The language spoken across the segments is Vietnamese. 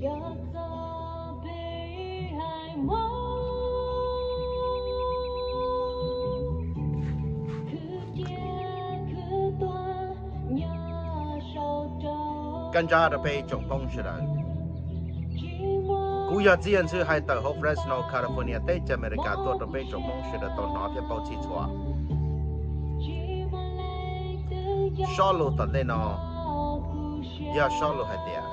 Căn gia đã被总统是的，古有之前是还到 Fresno California 在加美加多都被总统是的，到哪天报起错，少路等的呢，要少路还的，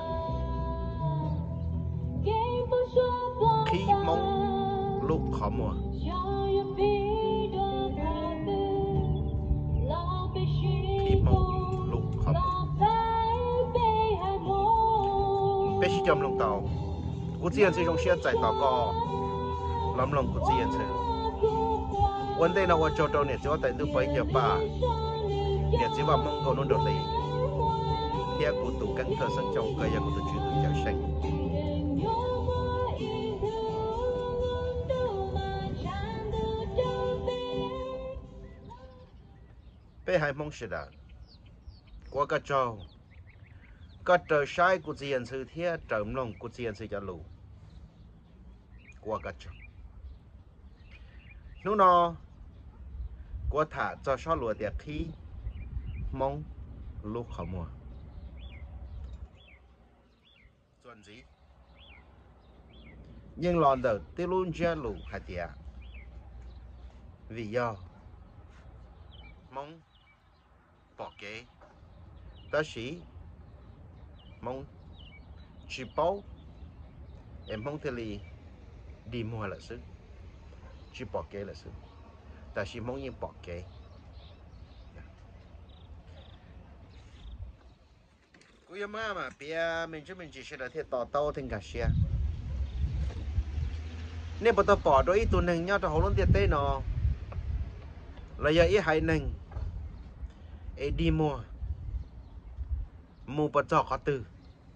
起蒙路考么？起蒙路考么？必须จำลงเตากูเจียนซื้อจงเชียใจต่อก็ลำลงกูเจียนซื้อวันเดียวนะว่าโจโตเนี่ยจะว่าแต่ดูไปเกี่ยวป้าเนี่ยจะว่ามองกูนู่นโดดเลยเที่ยกูตู่กันเธอสังจงก็ยังกูตู่ชื่อตู่เจ้าเชงไปหายมองสิดากูก็เจ้าก็เจอใช้กุฏิยันซื้อเที่ยเติมลงกุฏิยันซื้อจะรู้กลัวก็เจอนู่นนอกลัวถ่าจะชอบหลัวเดียขี้มองลูกเขามัวส่วนจียังรอเดินที่ลุ่นเจ้าลูกหายเดียวิยมองปอกเกแต่สิmong chỉ bảo em mong thì đi mua là sự chỉ bỏ kế là sự ta chỉ mong những bỏ kế cô yêu mà bia mình chỉ sẽ là thiệt tỏ tao thành cả xe nếu bắt đầu bỏ đôi tụi mình nhau cho họ luôn tiệt tê nó là giờ ý hay nè đi mua bắt cho họ từ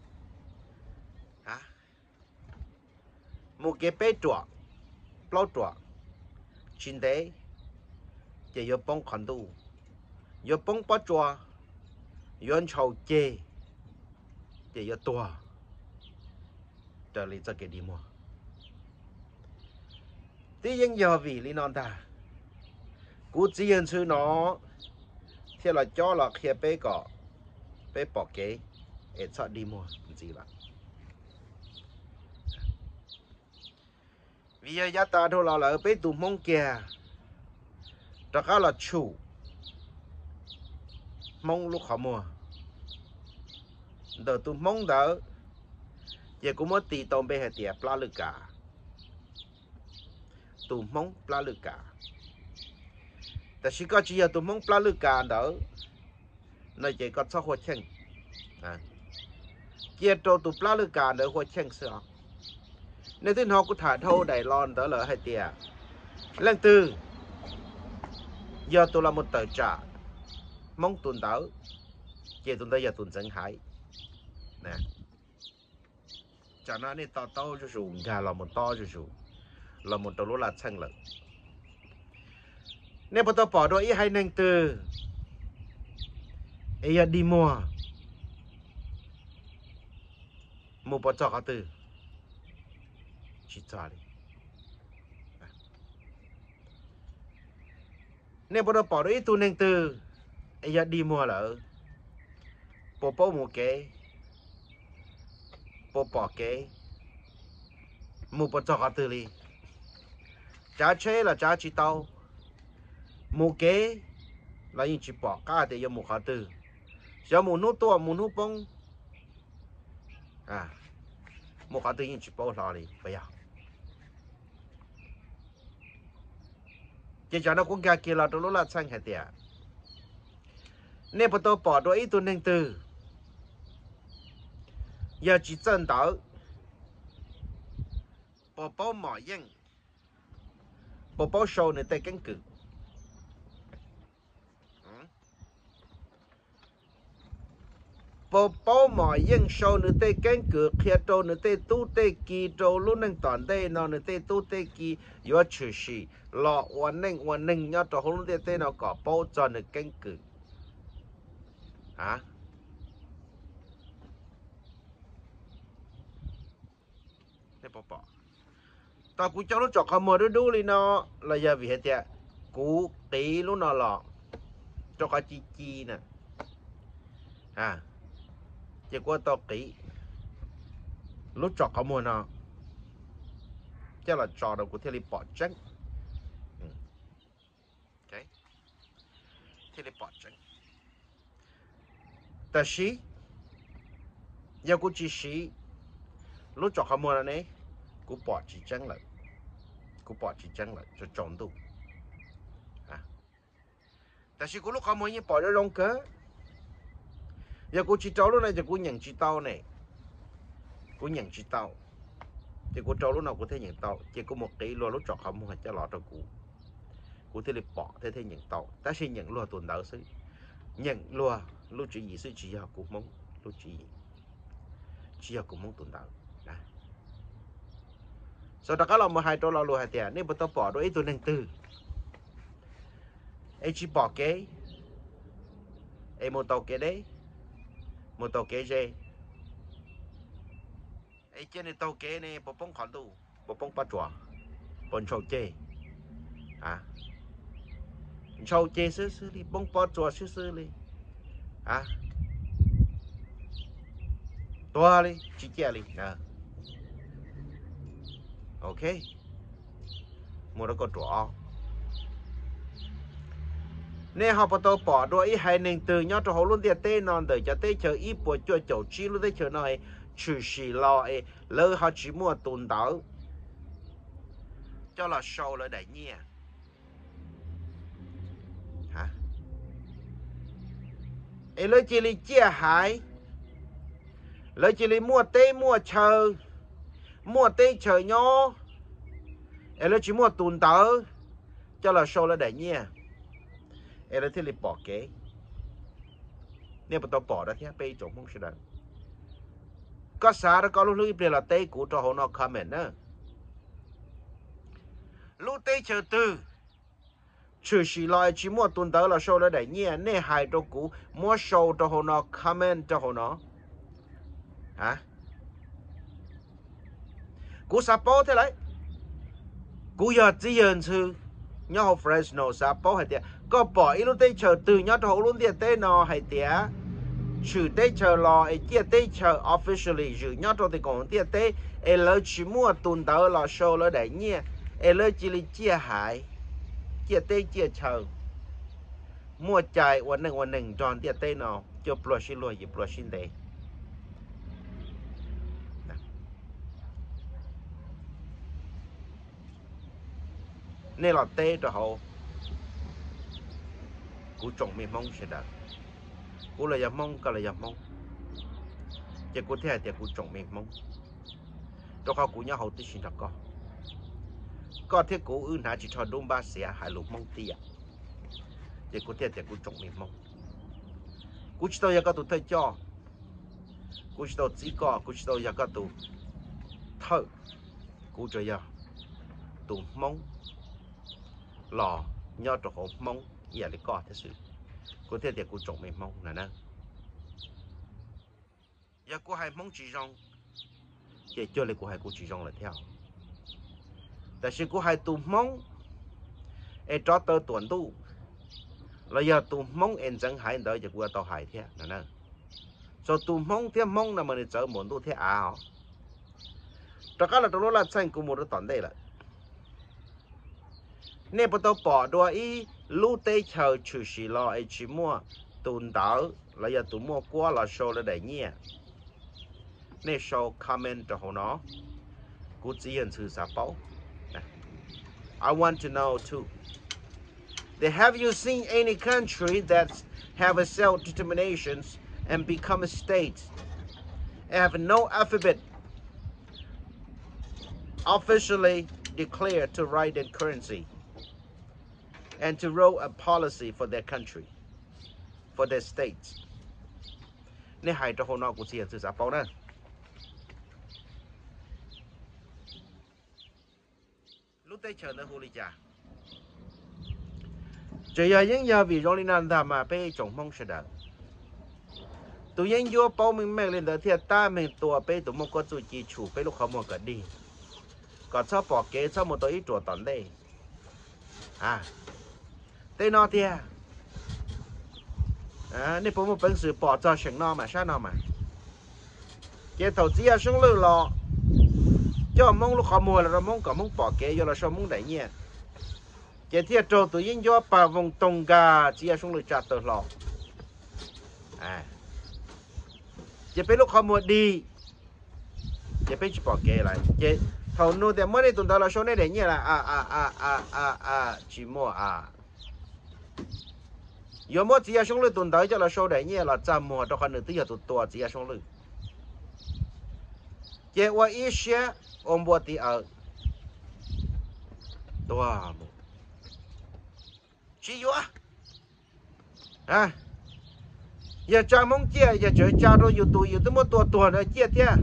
một cái bé chuột, bao chuột, chín đấy, chỉ có bông khẩn tu, có bông bắt chuột, có chầu chê, chỉ có tua, trở lại cho cái đi mua. Tuy nhiên giờ vì lý non ta, cú chỉ hiện sư nó, thì là cho là khi bé cọ, bé bỏ kế, để cho đi mua, gì vậy? Vì vậy giá ta thôi là ở bên tụ mông kia đó khá là chủ mông lúc họ mua đỡ tụ mông đỡ giờ cũng mất tỷ tôm bên hệ tiệp la lực cả tụ mông la lực cảแต่chỉ có chỉ là tụ mông la lực cả đỡ nơi chỉ có sao hoa chân kia trâu tụ la lực cả đỡ hoa chân sao nên tin họ cũng thả thâu đẩy lon đó là hai tia lần tư giờ tôi là một tờ trả mong tuần tới chỉ tuần tới giờ tuần dẫn hải nè cho nó nên to to cho dù gà là một to cho dù là một tàu lúa là xanh lợn nên bắt đầu bỏ đôi hai nâng tư ấy đi mua bắt cho cả từ chỉ cho đi nên bắt đầu bỏ đi tu nên từ ấy giờ đi mua là bỏ mua cái bỏ cái mua bắt cho cả từ đi giá chế là giá chỉ tao mua cái là những chỉ bỏ cả để cho mua cả từ giờ mua nút to mua nút bông mua cả từ những chỉ bỏ ra đi bây giờ chỉ cho nó cũng gà kia là đồ là xanh hay tiệt nên bắt đầu bỏ đôi ít tuần nên từ giờ chỉ chân đỡ bỏ bao mỏ yên bỏ bao sâu này tay cánh cự bỏ bao mỏ yên sâu này tay cánh cự kia trâu này tay tu tay kỳ trâu luôn đang toàn đây nó này tay tu tay kỳ yếu chữ sĩ lọ hoàn ninh nhau trâu luôn tay tay nó có bao cho này cánh cự hả nè bỏ tao cú cho nó chọc họ mờ đu đi nó là giờ vì hết tiệt cú tí lúc nào lọ cho cả chi nè chỉ qua tao kỹ lúc chọc họ mờ nó chắc là trò đầu của thế li bỏ trắng ok thế li bỏ trắng ta xí giờ cú chỉ xí lúc chọc họ mờ này cú bỏ chỉ trắng lại cho tròn đủ tại vì cú lúc họ mờ như bỏ ra rong cớ giờ cú chỉ trâu lúc này giờ cú nhận chỉ tao này cú nhận chỉ tao thì cú trâu lúc nào cú thấy nhận tao chỉ có một cái lúa lúc chọn không hay cho lọ cho cú thấy bỏ thấy nhận tao ta sẽ nhận lúa tuần đầu xứ nhận lúa lúc chỉ gì xứ chỉ học cú mong lúc chỉ học cú mong tuần đầu sau đó các lòng mà hai trâu lúa hai tiền nên bắt đầu bỏ đôi ít tuần năng tư ấy chỉ bỏ cái ấy một tàu cái đấy một tàu kế dê ấy trên này tàu kế này bộ bông khoản tu bộ bông bắt chùa bông trâu chê trâu chê xứ đi bông bắt chùa xứ đi toa đi chỉ chè đi ok mua đó có chùa nên họ bắt đầu bỏ đôi hai nền từ nhau cho họ luôn tiền tê non để cho tê chờ ít bộ cho chậu chi luôn tê chờ này trừ xì lo ấy lỡ họ chỉ mua tuần đảo cho là sâu là đại nhẹ ấy lỡ chỉ li chia hại lỡ chỉ li mua tê chờ nhau ấy lỡ chỉ mua tuần đảo cho là sâu là đại nhẹ em đã thấy lịch bỏ kế nên bắt đầu bỏ đó thế bây chỗ không sẽ được có sao đó có lúc lúc là tây của cho họ nó comment nữa lúc tây chờ từ trừ xì lại chỉ mua tuần tới là show đó để nhẹ nên hai chỗ cũ mua show cho họ nó comment cho họ nó cũ sao bỏ thế đấy cũ giờ chỉ nhận sự nhau Fresno sao bỏ hay thế có bỏ ít lúc tây chờ từ nhau cho họ luôn tiền tây nó hay thế trừ tây chờ lo ấy kia tây chờ officially trừ nhau cho thì còn tiền tây ấy lỡ chỉ mua tuần tới là show là để nhẹ ấy lỡ chỉ là chia hại chia tây chia chờ mua chạyวันหนึ่งจอนtiền tây nó cho plusin luôn gì plusin đấy nên là tây cho họ cú trồng miền mông sẽ đạt cú là dầm mông cả là dầm mông chỉ cú thế thì cú trồng miền mông cho họ cú nhau hậu tí xin là có thế cú ư nãy chỉ cho đông ba xẻ hai lục mông tía chỉ cú thế thì cú trồng miền mông cú chỉ tao giờ có tụ thay cho cú chỉ tao chỉ có cú chỉ tao giờ có tụ thợ cú chơi giờ tụ mông lò nhau cho họ mông giờ để có thế sự có thể thì cô trồng mình mông là nè giờ cô hai mông chỉ rong chỉ cho lại cô hai cô chỉ rong là theoแต่是cô hai tụ mông em cho tơ tuần tu là giờ tụ mông em chẳng hải đợi giờ cô tao hải thế là nè cho tụ mông thế mông là mình chở muốn tu thế cho cái là tụi nó là xanh của một cái toàn đây là nên bắt đầu bỏ đôi ý lúc tây chờ trừ xì lo ấy chỉ mua tuần đảo là giờ tụi mua qua là show là để nhẹ nên show comment cho họ nó cú chỉ hiện sự giả bảo I want to know too that have you seen any country that have a self-determination and become a state and have no alphabet officially declared to write their currency and to roll a policy for their country, for their states. Nên hai cho họ nó cũng sẽ sự giả bảo nè. Lúc tây chờ nó hồ lý chả. Chỉ là những giờ vì rồi nên là mà bây trồng mong sẽ được. Tụi những vô bao mình mang lên đó thì ta mình tua bây tụi mong có tụi chỉ chủ bây lúc họ mua cả đi. có cho bỏ kế cho một tối chuột tận đây à tên nó thì nếu bố một bên sự bỏ cho sinh nó mà sao nó mà cái thầu chỉ là sống lừa lọ cho mong lúc họ mua là mong có mong bỏ kế rồi là sao mong đẩy nhẹ cái thiệt trâu tự nhiên do bà vùng tông gà chỉ là sống lừa chặt tờ lọ cái bên lúc họ mua đi cái bên chỉ bỏ kế lại cái thầu nô thì mới đi tuần đó là số này để nhẹ là chỉ mua有么只要兄弟蹲到叫了收的，你了怎么都可能都要多只要兄弟。结果一些我们的多么，只有也专门接也这家中有这么多的接的，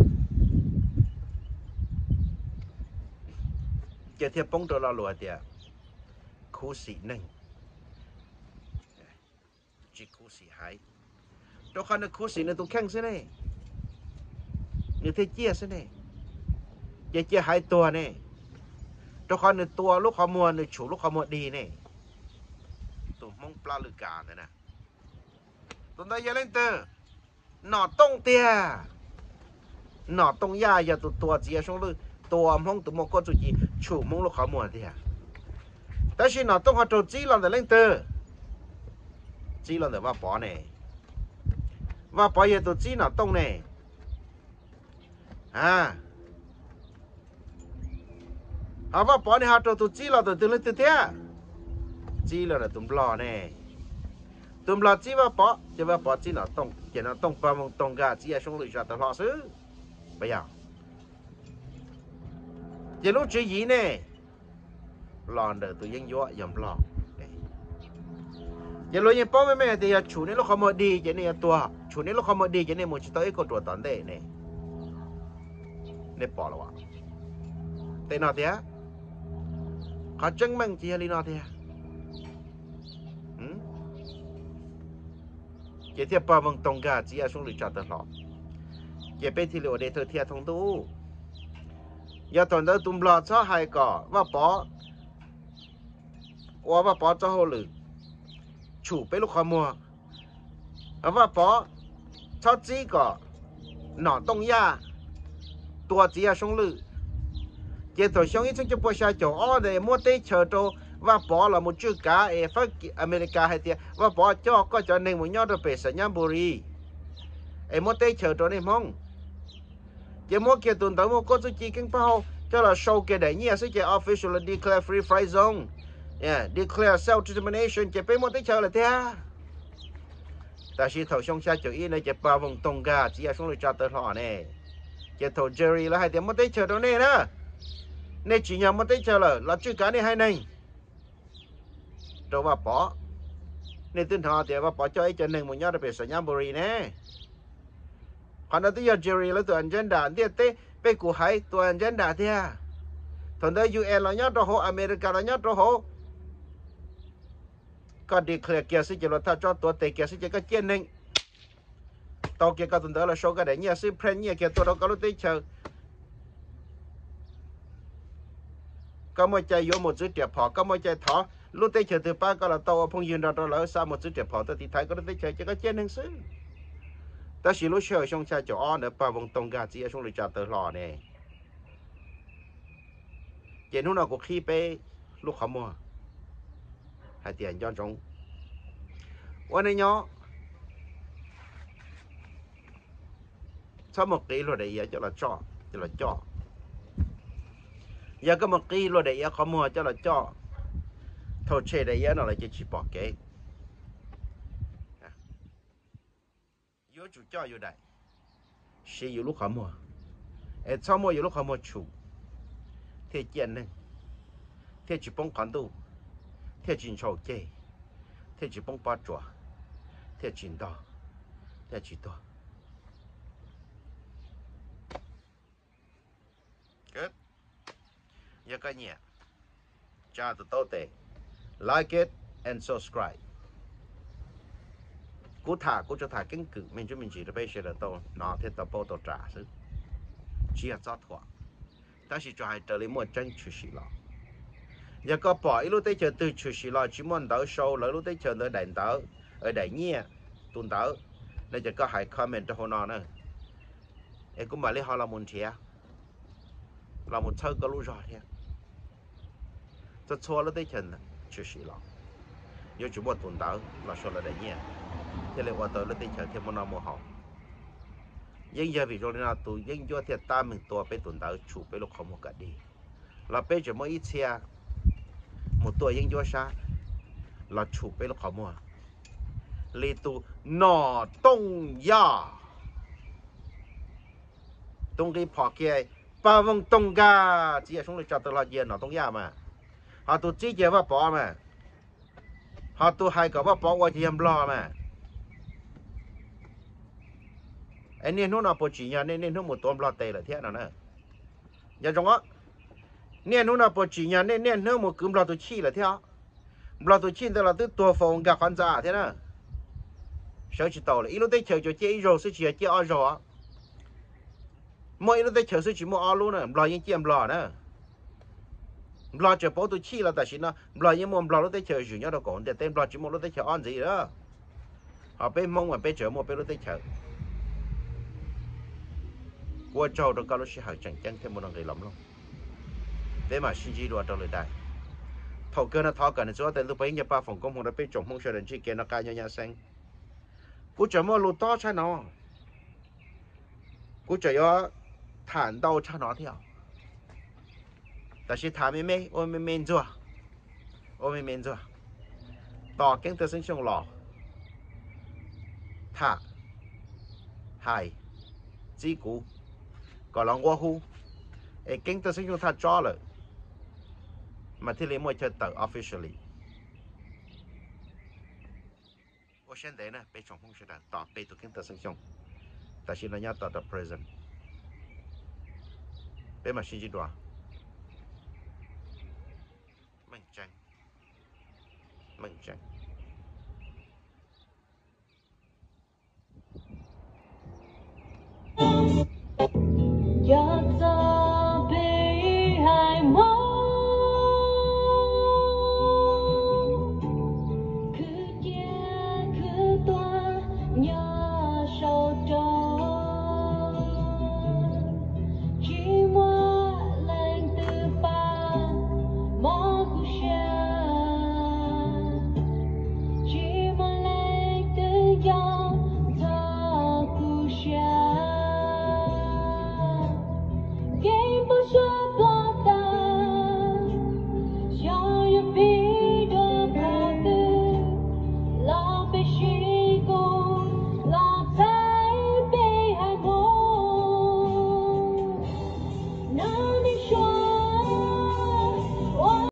接的蹦到了落的，苦死人。chỉ cú sĩ hay, đó khăn là cú sĩ này tụi khen thế này, như thế chia thế này, chia hai tua này, đó khăn là tua lúc họ mua là chủ lúc họ mua đi này, tụi mong pla lư cả này nè, tụi ta giờ lên từ, nọ tông tia, nọ tông ya giờ tụi tua chia xuống lư, tua mong tụi một con gì chủ mong lúc họ mua tia,但是nọ tông họ trâu chỉ làm để lên từ chỉ là để vào bỏ này vào bỏ giờ tụi chỉ nào tông này họ vào bỏ này họ tụi chỉ là tụi lên từ thế chỉ là tụi lò này tụi lò chỉ vào bỏ chỉ vào bỏ chỉ nào tông chỉ nào tông ba mông tông gà chỉ là xuống lưỡi ra tụi lò xứ bây giờ chỉ lúc chỉ gì này lò đỡ tụi dân gió dầm lò giờ lúc như bố mẹ thì chủ này lúc không mua đi cái này tua chủ này lúc không mua đi cái này một chỉ tới có chuột tận đây này này bỏ rồi tên nào thế họ chứng minh chỉ là nào thế cái thiệp bảo vâng tông gà chỉ là xuống lưỡi chặt tận họ cái bên thì liệu để thực hiện thông tu giờ tuần đó tụm lọ cho hai cỏ và bỏ cho hồ lử chủ bé lúc họ mua và bỏ cho chỉ có nọ tông ya tua chỉ là sông lử cái thời xong ít cho bữa sau chỗ ở đây mua tết chờ đồ và bỏ là một chữ cá ở phía America hay tiệt và bỏ cho có cho nên một nhau đồ bể sợi nhám buri ở mua tết chờ đồ này mong cái mua kia tuần tới mua có số chi kinh bao cho là show cái đấy nhỉ sẽ cái official declare free fry zone declare self-determination chỉ phải một tí chờ là thế ta chỉ thầu xong xa chỗ ý này chỉ bao vòng tông gà chỉ là xuống lưỡi chặt tơ họ này chỉ thầu Jerry là hai tiếng một tí chờ đó này đó này chỉ nhầm một tí chờ là chữ cá này hai này rồi bà bỏ này tin họ thì bà bỏ cho ấy cho nên một nhau đặc biệt sợi nhám buri nè còn đó tới giờ Jerry là tụi anh dân đàn thì tế bên của hai tụi anh dân đàn thế thằng đó UN là nhớ đồ hộ America là nhớ đồ hộ có declare kia sẽ chỉ là ta choตัวเตะkia sẽ chỉ có chiến ninh tàu kia có tuần đó là số cái đấy nhỉ sẽ print nhỉ kia tôi đâu có lúc tới chờ có một chạy vô một chữ đẹp họ có một chạy thỏ lúc tới chờ từ ba có là tàu phong yên đó là sao một chữ đẹp họ tôi thì thấy có lúc tới chờ chỉ có chiến ninh xứ ta chỉ lúc chờ xong xa chỗ on nữa ba vòng tông gà chỉ ở trong lưỡi chặt từ lò này chỉ lúc nào cũng khi bé lúc không mua hai tiền cho chúngวันนี้เนาะsau một ký rồi để cho là cho giờ có một ký rồi để không mua cho là cho thôi chơi để nó là chỉ bỏ kế vô chủ cho vô đây sẽ vô lúc không mua sau mua vô lúc không mua chủ thế tiền này thế chỉ bông khoản tu thế chỉ trâu chơi thế chỉ bông ba chùa thế chỉ đo thế chỉ đo good giờ cái nhẹ cha tụi tôi tệ like it and subscribe cú cho thả kính cử mình chỉ là bây giờ là tôi nó thế tập bao tôi trả chứ chia cho thỏa ta chỉ cho hai trở lại một chân chủ sĩ lo giờ có bỏ ít lúc tới chờ từ chủ sĩ lo chỉ muốn đỡ sâu lỡ lúc tới chờ tới đèn đỡ ở đại nhia tuần đỡ nên giờ có hai comment cho họ nói nữa em cũng bảo lấy họ là một trẻ là một thơ có lúc rồi thế cho xua lúc tới chờ chủ sĩ lo giờ chỉ muốn tuần đỡ là số là đại nhia thế là qua tới lúc tới chờ thêm một năm một học nhưng giờ vì rồi nào tụi nhưng cho thiệt ta mình tua bé tuần đỡ chủ bé lúc không một cái đi là bé chỉ mỗi ít xe một tuổi nhưng cho sao là chủ bé lúc không mua li tu nọ tông ya tông cái phò kia ba vong tông ga chỉ là chúng tôi cho tôi là gì nọ tông ya mà họ tụi chỉ giờ vào bỏ mà họ tụi hai cái vào bỏ qua thì em lo mà anh nên nó bỏ chỉ nhà nên nó một tôm lo tệ là thế nào nữa giờ trong á nên nó bỏ chỉ nhà nên nó một cúm lo tụi chi là thế lo tụi chi là tụi tua phòng gặp khán giả thế nào sợ chỉ tàu là ít lúc tới chờ cho chơi rồi sẽ chỉ chơi ở rồi mỗi lúc tới chờ sẽ chỉ mua ở luôn nè lo những chiêm lo nữa lo chờ bố tụi chi là tại sao nó lo những món lo lúc tới chờ chủ nhau đâu còn để tên lo chỉ mua lúc tới chờ ăn gì đó họ bên mong mà bên chờ mua bên lúc tới chờ qua châu đó cao lúc sẽ hỏi chẳng chẳng thêm một người lắm luôn thế mà xin chỉ đùa trong lời đại thầu cơ nó thọ cần cho tên lúc bấy giờ ba phòng công họ đã bên trồng không cho đến chi kia nó cài nhau xanh cú chờ mua lụt to cho nó cú chờ yo thản đâu cho nó theo但是他们没我们没做我们没做ต่อkinh tế sinh sống lọ thả hai chỉ cú còn lòng qua hu ấy kinh tế sinh sống thả cho rồi mà thì lấy mỗi chơi tờ officially 我现在呢被冲锋式的打被都跟得生凶，但是人家打到 prison， 被嘛星期多，猛争，猛争。 Game